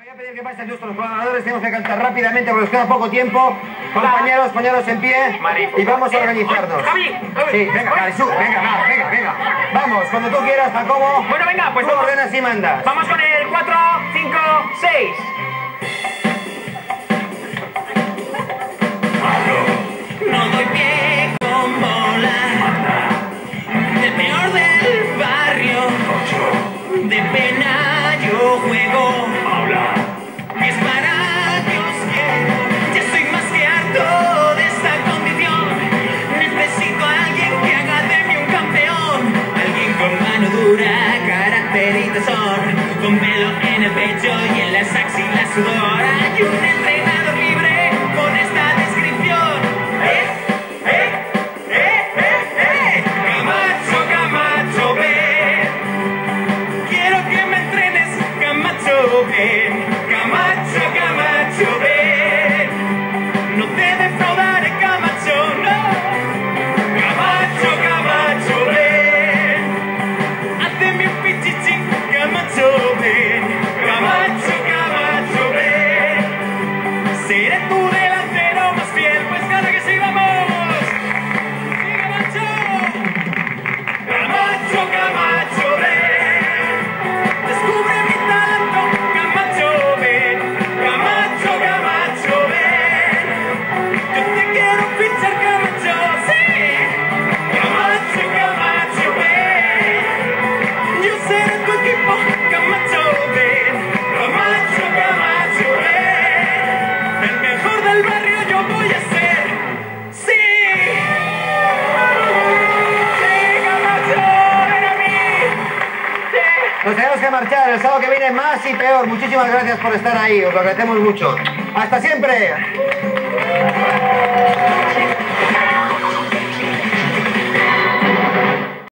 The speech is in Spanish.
Voy a pedir que pasen nuestros colaboradores, tenemos que cantar rápidamente porque nos queda poco tiempo. Compañeros, poneros en pie y vamos a organizarnos. Sí, venga, Jesús, venga. Vamos, cuando tú quieras, Jacobo. Bueno, venga, pues tú ordenas y mandas. Vamos con el 4, 5, 6. No doy pie con bola, el peor del barrio, de pena yo juego, es para que os quiero, ya estoy más que harto de esta condición, necesito a alguien que haga de mí un campeón, alguien con mano dura, carácter y tesón, con pelo en el pecho y en las axilas sudor, hay un entrenador libre con esta descripción. Camacho, ven. Quiero que me entrenes, Camacho, ven. Camacho, ven. No te defraudaré, Camacho, no. Camacho, ven. Hazme un pichichi, Camacho, ven. Camacho, ven. Seré tu delantero más fiel, pues claro que sí, vamos. Camacho, ven. Descubre mi talento, Camacho, ven. Camacho, ven. Yo te quiero fichar, Camacho, sí. Camacho, ven. Yo seré tu equipo, Camacho, ven. Camacho, ven. El mejor del barrio yo voy a ser, sí. Nos tenemos que marchar, el sábado que viene más y peor. Muchísimas gracias por estar ahí, os lo agradecemos mucho. ¡Hasta siempre!